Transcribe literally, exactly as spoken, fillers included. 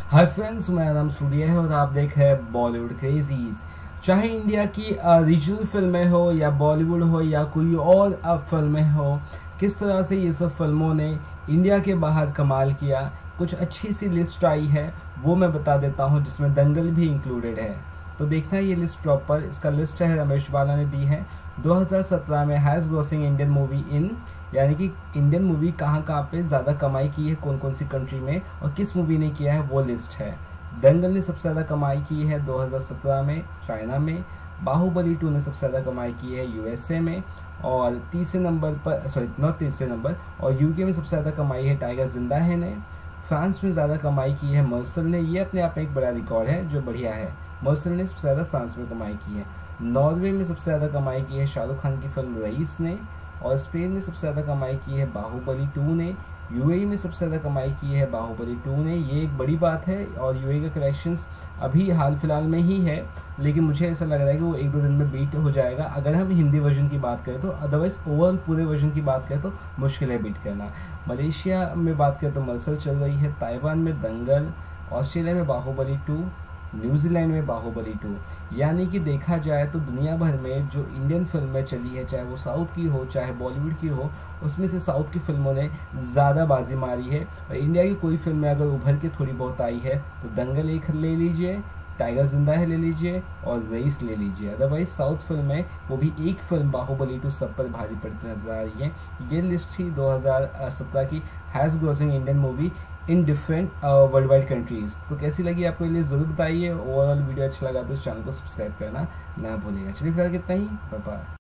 Hi friends, मेरा नाम सूर्य है और आप देख रहे हैं बॉलीवुड क्रेजीज। चाहे इंडिया की रीजनल फिल्में हो या बॉलीवुड हो या कोई और फिल्में हो, किस तरह से ये सब फिल्मों ने इंडिया के बाहर कमाल किया, कुछ अच्छी सी लिस्ट आई है वो मैं बता देता हूँ, जिसमें दंगल भी इंक्लूडेड है। तो देखना है ये लिस्ट प्रॉपर। इसका लिस्ट है रमेश बाला ने दी है। दो हज़ार सत्रह में highest grossing Indian movie in, यानी कि इंडियन मूवी कहाँ कहाँ पे ज़्यादा कमाई की है, कौन कौन सी कंट्री में और किस मूवी ने किया है, वो लिस्ट है। दंगल ने सबसे ज़्यादा कमाई की है दो हज़ार सत्रह में चाइना में। बाहुबली टू ने सबसे ज़्यादा कमाई की है यूएसए में। और तीसरे नंबर पर, सॉरी नॉट तीसरे नंबर, और यूके में सबसे ज़्यादा कमाई है टाइगर जिंदा है ने। फ्रांस में ज़्यादा कमाई की है मर्सल ने। ये अपने आप में एक बड़ा रिकॉर्ड है जो बढ़िया है। मर्सल ने सबसे ज़्यादा फ्रांस में कमाई की है। नॉर्वे में सबसे ज़्यादा कमाई की है शाहरुख खान की फिल्म रईस ने। और स्पेन में सबसे ज़्यादा कमाई की है बाहुबली टू ने। यूएई में सबसे ज़्यादा कमाई की है बाहुबली टू ने। ये एक बड़ी बात है और यूएई का कलेक्शंस अभी हाल फिलहाल में ही है, लेकिन मुझे ऐसा लग रहा है कि वो एक दो दिन में बीट हो जाएगा अगर हम हिंदी वर्जन की बात करें तो। अदरवाइज ओवरऑल पूरे वर्जन की बात करें तो मुश्किल है बीट करना। मलेशिया में बात करें तो मर्सल चल रही है, ताइवान में दंगल, ऑस्ट्रेलिया में बाहुबली टू, न्यूजीलैंड में बाहुबली टू। यानी कि देखा जाए तो दुनिया भर में जो इंडियन फिल्में चली है, चाहे वो साउथ की हो चाहे बॉलीवुड की हो, उसमें से साउथ की फिल्मों ने ज़्यादा बाजी मारी है। और इंडिया की कोई फिल्में अगर उभर के थोड़ी बहुत आई है तो दंगल एक ले लीजिए, टाइगर जिंदा है ले लीजिए और रईस ले लीजिए। अदरवाइज साउथ फिल्में, वो भी एक फिल्म बाहुबली टू, सब पर भारी पड़ती नजर आ रही है। ये लिस्ट थी दो हज़ार सत्रह की highest grossing Indian movie in different world wide countries. तो कैसी लगी आपको ये लिस्ट जरूर बताइए। ओवरऑल वीडियो अच्छा लगा तो इस चैनल को सब्सक्राइब करना ना भूलिएगा। चलिए फिलहाल कितना ही, बाय बाय।